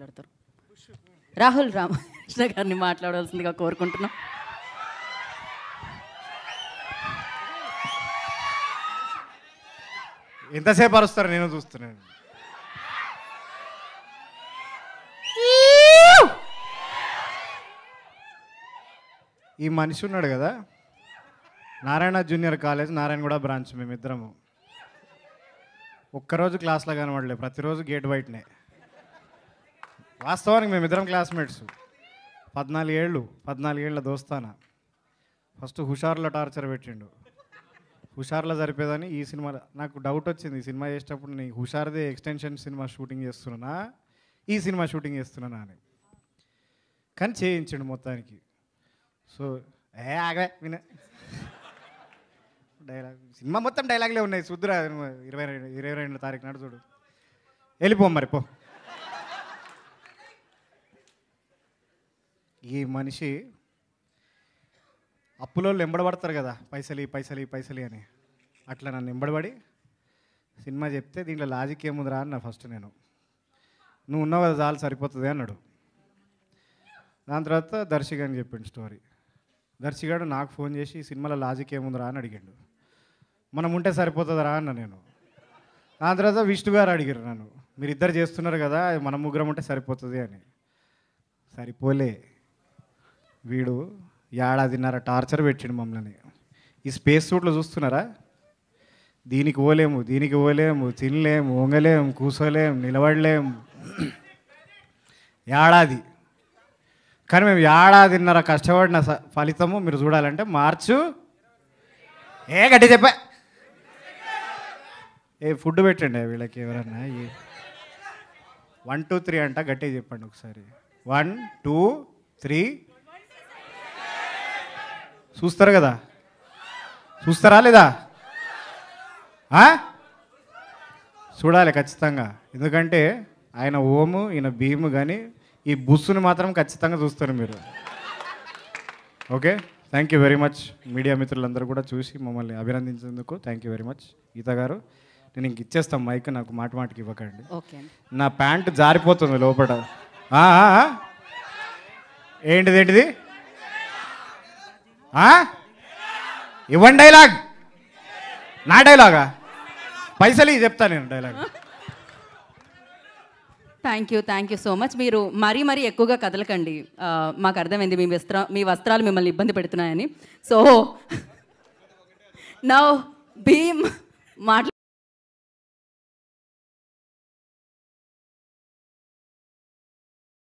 మాట్లాడతారు. రాహుల్ రామకృష్ణ గారిని మాట్లాడవలసిందిగా కోరుకుంటున్నాం. ఎంతసేపు అరుస్తారు నేను చూస్తున్నాను. ఈ మనిషి ఉన్నాడు కదా, Narayana junior college Narayanguda branch, మేమిద్దరము ఒక్కరోజు క్లాస్లో కనబడలే, ప్రతిరోజు గేట్ బయటనే. వాస్తవానికి మేమిద్దరం క్లాస్మేట్స్, 14 ఏళ్ళ దోస్తానా. ఫస్ట్ హుషారులో టార్చర్ పెట్టిండు, హుషారులో సరిపోదని ఈ సినిమా నాకు డౌట్ వచ్చింది. ఈ సినిమా చేసేటప్పుడు నీ హుషారుదే ఎక్స్టెన్షన్ సినిమా షూటింగ్ చేస్తున్నానా, ఈ సినిమా షూటింగ్ చేస్తున్నానా అని. కానీ చేయించండు మొత్తానికి. సో ఆగే విన డైలాగ్, సినిమా మొత్తం డైలాగ్లే ఉన్నాయి. చూద్దురా 22 తారీఖు నాడు చూడు. వెళ్ళిపో మరి పో. ఈ మనిషి అప్పులో ఎంబడబడతారు కదా, పైసలి పైసలి పైసలి అని, అట్లా నన్ను ఎంబడబడి సినిమా చెప్తే దీంట్లో లాజిక్ ఏముందిరా అన్న. ఫస్ట్ నేను, నువ్వు ఉన్నావు కదా చాలు సరిపోతుంది అన్నాడు. దాని తర్వాత దర్శిగాని చెప్పిండు స్టోరీ. దర్శిగాడు నాకు ఫోన్ చేసి ఈ సినిమాలో లాజిక్ ఏముందిరా అని అడిగాడు. మనం ఉంటే సరిపోతుందిరా అన్న నేను. దాని తర్వాత విష్ణు గారు అడిగారు నన్ను, మీరు ఇద్దరు చేస్తున్నారు కదా మనం ముగ్గురం ఉంటే సరిపోతుంది అని. సరిపోలే, వీడు 1.5 టార్చర్ పెట్టిండు మమ్మల్ని. ఈ స్పేస్ సూట్లో చూస్తున్నారా, దీనికి పోలేము దీనికి పోలేము, తినలేము, వంగలేము, కూర్చోలేము, నిలబడలేము. ఏడాది, కానీ మేము 1.5 కష్టపడిన ఫలితము మీరు చూడాలంటే మార్చు గట్టి చెప్పా. ఫుడ్ పెట్టండి వీళ్ళకి ఎవరన్నా. 1 2 3 అంట, గట్టిగా చెప్పండి ఒకసారి. 1 2 3. చూస్తారు కదా, చూస్తారా లేదా? చూడాలి ఖచ్చితంగా, ఎందుకంటే ఆయన ఓము ఈయన భీము, కానీ ఈ బుస్సుని మాత్రం ఖచ్చితంగా చూస్తారు మీరు. Okay, thank you very much. Media మిత్రులందరూ కూడా చూసి మమ్మల్ని అభినందించేందుకు thank you very much. Geetha garu, నేను ఇంక ఇచ్చేస్తాను మైక్, నాకు మాటికి ఇవ్వకండి. నా ప్యాంట్ జారిపోతుంది లోపల. ఏంటిది ఇవ్వండి డైలాగ్. నా డైలాగా? పైసలు చెప్తా నేను dialogue. Thank you so much. మీరు మరీ ఎక్కువగా కదలకండి, మాకు అర్థమైంది మీ వస్త్రాలు మిమ్మల్ని ఇబ్బంది పెడుతున్నాయని. సో నౌ భీమ్ మాట్లాడు.